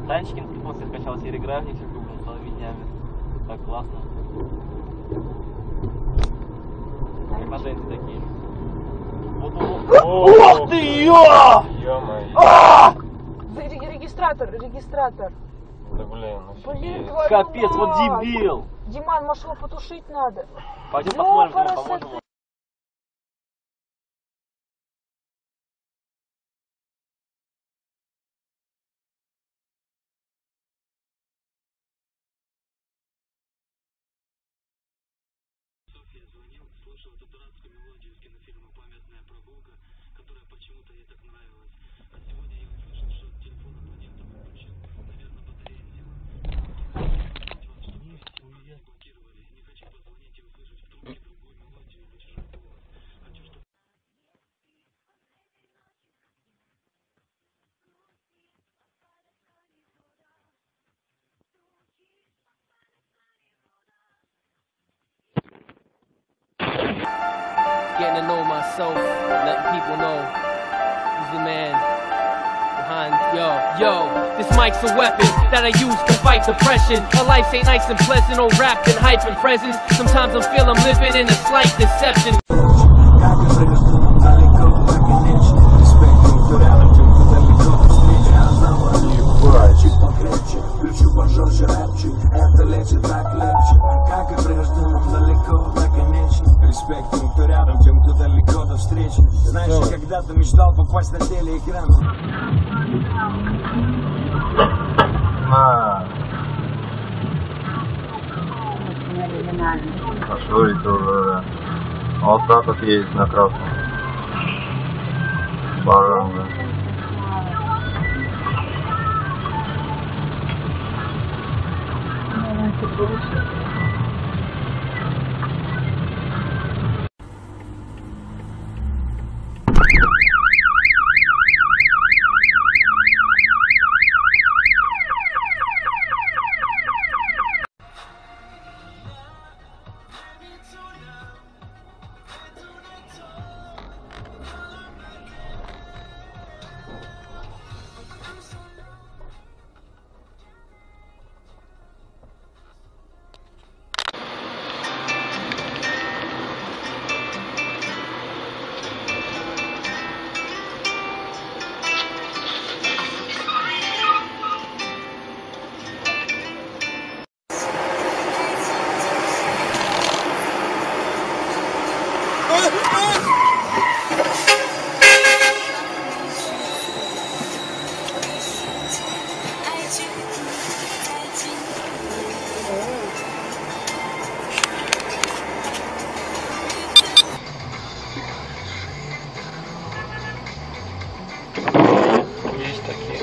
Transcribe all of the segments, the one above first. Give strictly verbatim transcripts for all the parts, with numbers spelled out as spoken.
Танчики на телефон скачал, теперь играю в них, стал виднями. Так классно. Как на Дэнсе такие. Вот, вот. Ох ты, ё! Ё-моё. Регистратор, регистратор. Да блин, ну блин, капец, вот дебил. Диман, может его потушить надо? Пойдем посмотрим, поможем. Слушал эту дурацкую мелодию из кинофильма «Памятная прогулка», которая почему-то ей так нравилась. А сегодня я услышал, что телефон абонента выключен. Наверное, батарея села. Чтобы не блокировали. Не хочу позвонить и услышать в трубке другую мелодию или чужой голос. Хочу, чтобы... Getting to know myself, letting people know who's the man behind. Yo, yo, this mic's a weapon that I use to fight depression. My life ain't nice and pleasant or wrapped in hype and presents. Sometimes I feel I'm living in a slight deception. Знаешь, когда-то мечтал попасть на телеэкран. А, что это уже? Вот так вот есть на красном. Баран, да. Есть такие.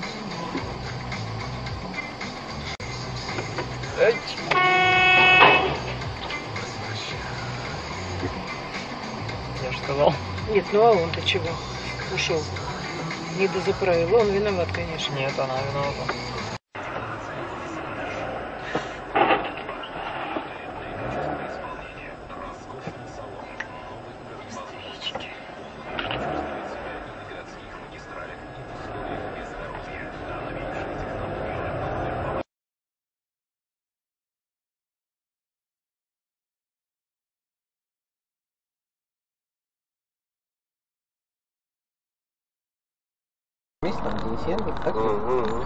Я же сказал. Нет, ну а он-то чего? Ушел. Не дозаправил. Он виноват, конечно. Нет, она виновата. Место, там Денисенко, так? Угу.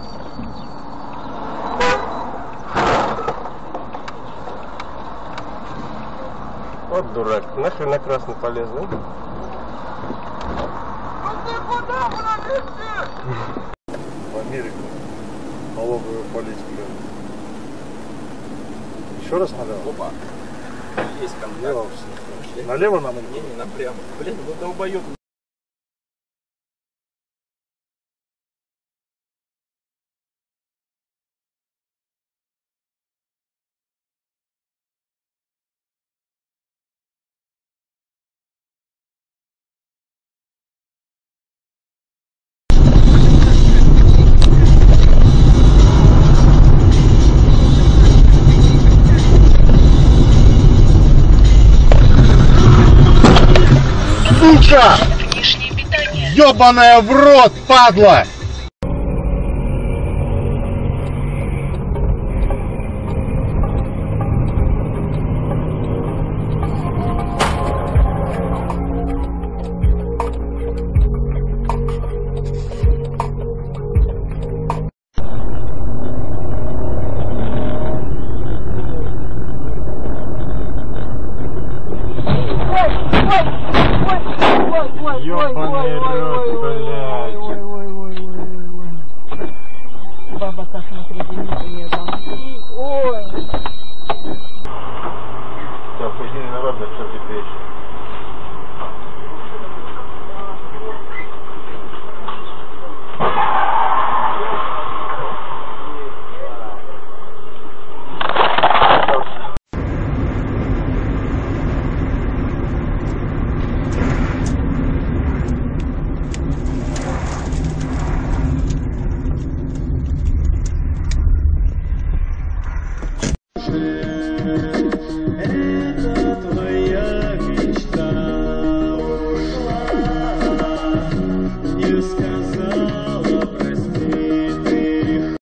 Вот дурак, нахрен на красный полез, да? В Америку налоговую политику. Еще раз налево? Опа. Есть контакт. Налево нам? Не, не, напрямую. Блин, ну долбоёб. Сука! Ёбаная в рот, падла! как на приземлении там. Ой. Так, później narodne przepięknie. Hey.